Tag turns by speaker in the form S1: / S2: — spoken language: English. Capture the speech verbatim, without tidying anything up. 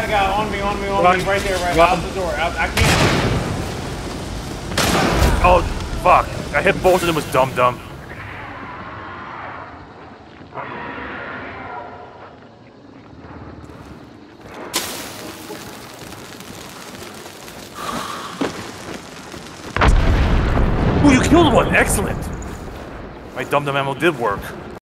S1: got a guy on me, on me, on
S2: Run.
S1: me, right there, right
S2: Run.
S1: out the door. Out, I can't.
S2: Oh, fuck. I hit both of them with Dum Dum. Ooh, you killed one! Excellent! My Dum Dum ammo did work.